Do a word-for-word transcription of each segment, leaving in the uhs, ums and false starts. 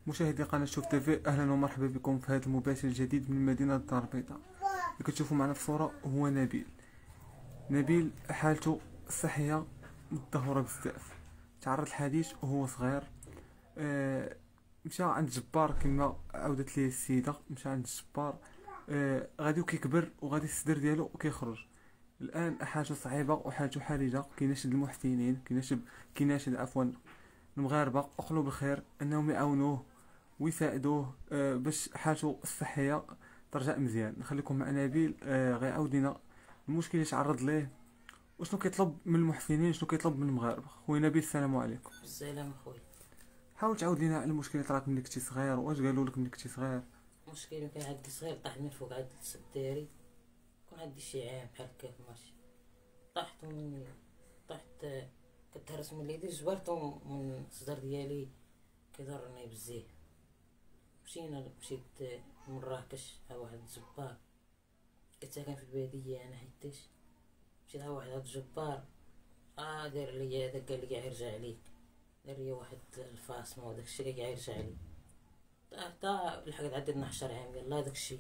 مشاهدي قناة شوف تيفي، اهلا ومرحبا بكم في هذا المباشر الجديد من مدينة الدار البيضاء. اللي كتشوفوا معنا في الصورة هو نبيل. نبيل حالته الصحية متدهورة بزاف، تعرض للحديث وهو صغير. آه مشى عند الجبار كما عاودت ليه السيدة، مشى عند الجبار. آه غادي وكيكبر وغادي الصدر ديالو وكيخرج. الان حالته صعيبة وحالته حرجة، كيناشد المحسنين، كيناشد كيناشد عفوا المغاربة وقلوب الخير انهم يعاونوه ويساعدوه آه، باش حالته الصحيه ترجع مزيان. نخليكم مع نبيل آه، غيعاود لنا المشكل اللي تعرض ليه وشنو كيطلب من المحسنين، شنو كيطلب من المغاربه. خويا نبيل السلام عليكم. السلام اخويا. حاول تعاود لنا على المشكل اللي طراك ملي كنتي صغير، واش قالوا لك ملي كنتي صغير؟ المشكل كان عندي صغير، طاح من فوق عند الداري، كون عندي شي عام بحال هكاك ماشي، طحت من طحت كتهرس من اليدي، جبرت من الصدر ديالي كيضرني بزاف. مشينا مشيت لمراكش ها واحد الجبار، كنت ساكن في البادية انا حيتاش، مشيت ها واحد هاد الجبار اه دار ليا هذا، قال لي كاع يرجع عليك، دار ليا واحد الفاصمة وداكشي اللي كاع يرجع عليك. حتى لحقت عديت اثناش عام، يلاه داكشي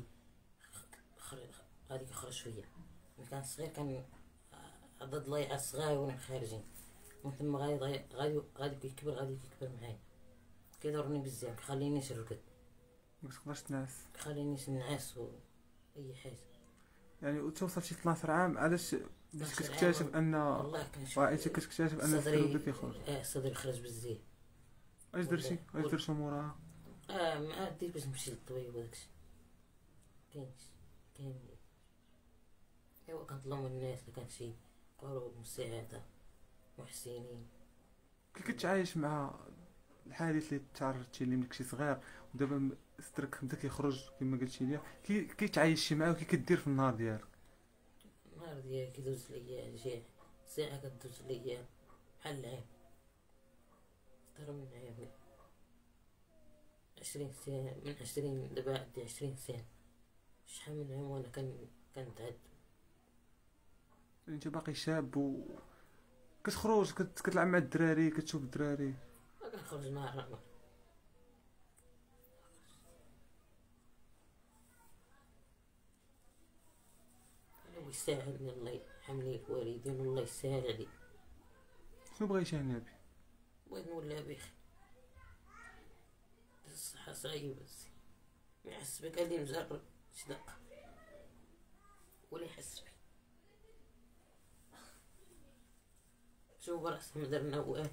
غادي كيخرج فيا. ملي كان صغير كان عدد ضليعة صغايرين خارجين، من ثم غادي غادي غادي كيكبر غادي كيكبر معايا، كيضرني بزاف، كيخلينيش نرقد، ما تقدرش تنعس، كيخلينيش نعس و اي حاجه. يعني وتوصل شي اثناش عام علاش باش اثناش كتكتشف ان والله كنشوف وعيتي كتكتشف ان الصدر بدا كيخرج؟ اه صدري خرج بزاف. اش درتي اش درتو موراها؟ اه ما عاديت باش نمشي للطبيب وداكشي، كاينش كاين. ايوا كنطلب من الناس اللي كان شي قرب مساعده محسنين. كي كتعايش مع الحادث اللي تعرضتي ليه ملي كنتي صغير ودابا صدرك بدا كيخرج كما قلتي لي، كي كيتعايشي معاه وكي كدير في النهار ديالك؟ النهار ديالي كيدوز ليا شي ساعة كدوز ليا بحال العام، أكتر من عام، عشرين سنة، من عشرين دابا عندي عشرين سنة، شحال من عام وأنا كن كنتعذب. انت باقي شاب و كتخرج كت... كتلعب مع الدراري، كتشوف الدراري؟ ما كنخرج نهار نهار. الله يسهل، الله يرحم لي الوالدين والله يسهل عليك. شنو بغيتي يا نبي؟ بغيت نولي بخير، الصحة صعيبة، ما يحس بك اللي مجرب شي دقة ولا يحس بك. شوف راسي ما درنا والو.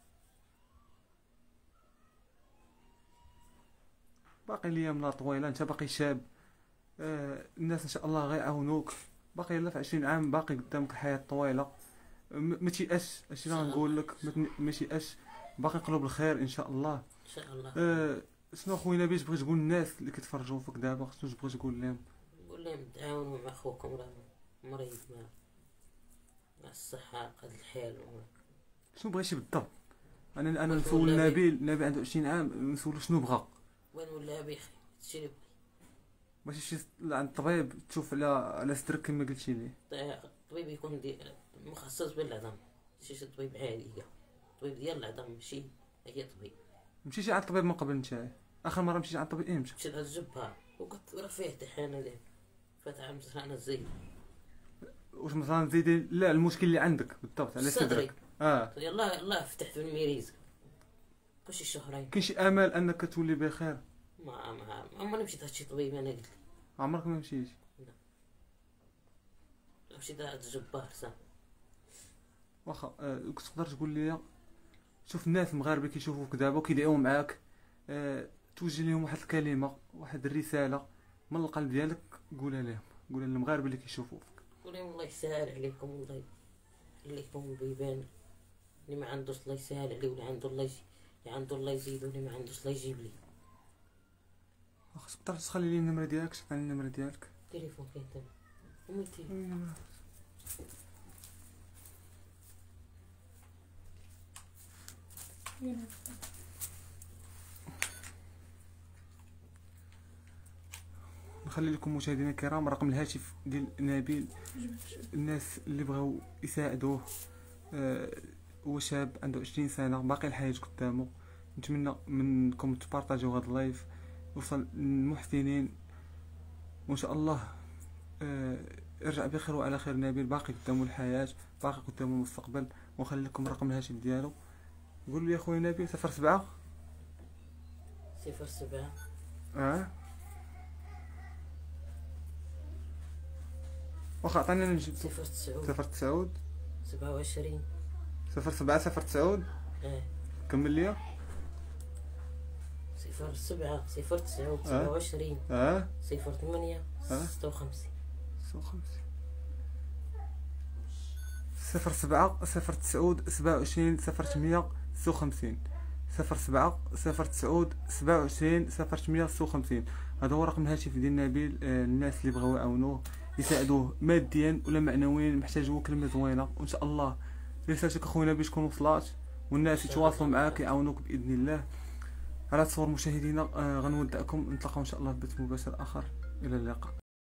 باقي الايام طويله، انت باقي شاب. آه الناس ان شاء الله غيعاونوك، باقي لا في عشرين عام، باقي قدامك الحياه طويله. ما تيأس، هادشي اللي غنقول لك، ما تيأس، باقي نقلب الخير ان شاء الله. ان شاء الله. آه شنو خويا نبيل تبغي تقول للناس اللي كيتفرجوا فيك دابا؟ شنو تبغي تقول لهم؟ نقول لهم تعاونوا مع خوكم، راه مريض مع مع الصحة قد الحال. شنو بغيتي بالضبط؟ انا انا نسول نبيل، نبيل عنده عشرين عام، نسولو شنو بغا. وين ولا بخير، هادشي اللي ماشي شي عند الطبيب تشوف على على صدرك كما قلتي لي؟ بغيت. الطبيب يكون دي مخصص بالعظام، ماشي شي طبيب عادي، الطبيب ديال العظام، ماشي اي طبيب. مشيتي عند الطبيب من قبل نتايا؟ اخر مره مشيتي عند الطبيب امتى؟ مشيت عند الجبار وكنت راه فيه امتحان هذاك، فات عام انا زين. واش مثلا زيدي؟ لا، المشكل اللي عندك بالضبط على صدرك. اه يلاه يلاه فتحت بالميريز كلشي شهرين. كاين شي امل انك تولي بخير؟ ما ما عمرني مشيت عند شي طبيب، انا قلت عمرك ما مشيتي؟ لا، مشيت عند الجبار صافي. واخا آه كنت تقدر تقول لي، شوف الناس المغاربه كيشوفوك دابا وكيدعيو معاك، آه توجه لهم واحد الكلمه، واحد الرساله من القلب ديالك، قولها لهم، قولها للمغاربه اللي كيشوفوك. قول لهم الله يسهل عليكم، والله يخليكم بيبان، اللي ما عندوش الله يسهل عليه، واللي عنده الله يجي اللي عنده الله يزيدو، اللي ما عندوش الله يجيب لي. خاصك تقدر تخلي لي النمره ديالك، تعطيني النمره ديالك. التليفون كاين تما، وميتي نخلي لكم مشاهدينا الكرام رقم الهاتف ديال نبيل. الناس اللي بغاو يساعدوه، آه هو شاب عنده عشرين سنه، باقي الحياه قدامه، نتمنى منكم تبارطاجيو هذا اللايف يوصل للمحسنين، وان شاء الله آه ارجع بخير وعلى خير. نبيل باقي قدامه الحياه، باقي قدامه المستقبل، ونخلي لكم رقم الهاتف ديالو. قول لي يا خويا نبيل. صفر سبعة صفر سبعة اه واخا عطيني انا نجيب. صفر تسعود صفر تسعود سبعة وعشرين صفر سبعة صفر تسعود. اه كمل لي. صفر سبعة صفر تسعود سبعة وعشرين اه صفر ثمانية اه ستة وخمسين صفر سبعة صفر تسعود سبعة وعشرين صفر ثمانية ستة وخمسين. صفر سبعة صفر تسعود سبعة وعشرين صفر ثمانية ستة وخمسين. هذا هو رقم الهاتف ديال نبيل. آه الناس اللي بغاو يعاونوه يساعدوه ماديا ولا معنويا، محتاجوا كلمه زوينه، وان شاء الله رسالتك اخويا نبيل تكون وصلات، والناس يتواصلوا معاك يعاونوك باذن الله. على تصور مشاهدينا آه غنودعكم، نتلاقاو ان شاء الله في بث مباشر اخر. الى اللقاء.